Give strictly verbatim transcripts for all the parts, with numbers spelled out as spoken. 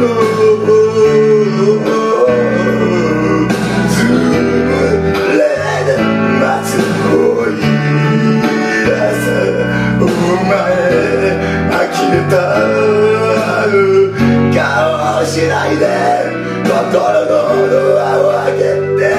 顔をしないで心のドアを開けて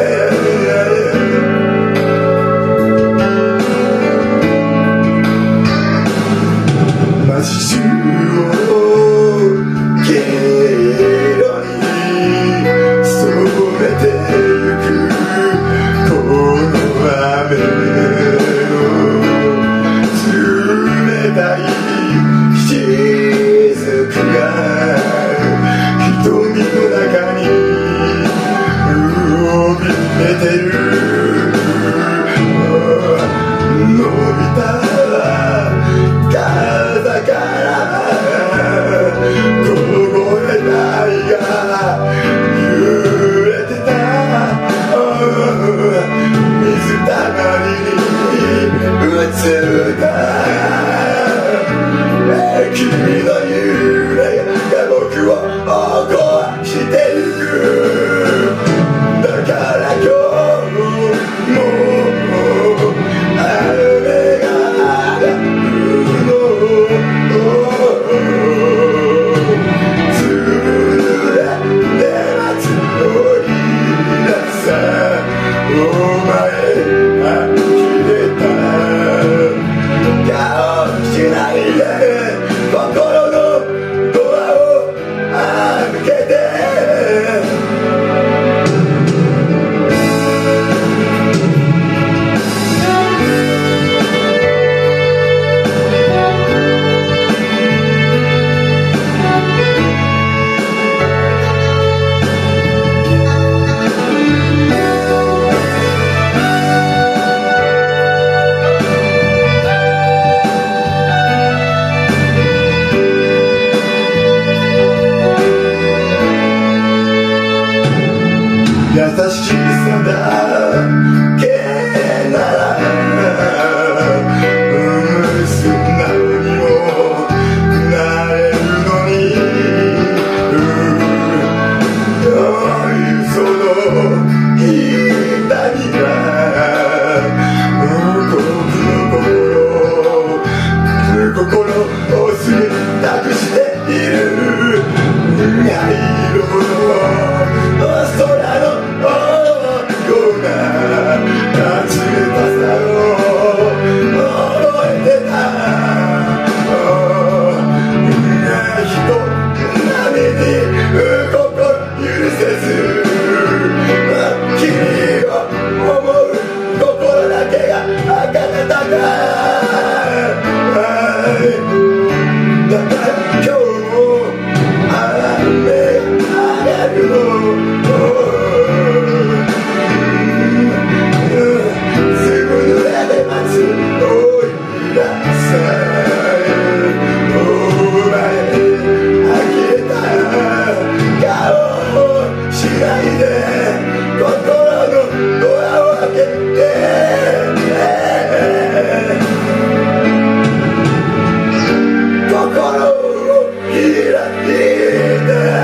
街中を黄色に染めてゆくこの雨の冷たい雫が瞳の中に怯えてる伸びた肩から凍えた愛が揺れてた水たまりに映った君の幽霊が僕を起こしてゆくだから今日も雨が上がるのずぶ濡れで待つおいらさお前呆れた顔しないで心のドアを開けて優しさだけなら素直にもなれるのにその痛みが僕の心心をすり託している灰色の空のような冷たさを覚えてた人並みに心許せず君を思う心だけが赤かたかだから今日も雨が上がるの心を開いて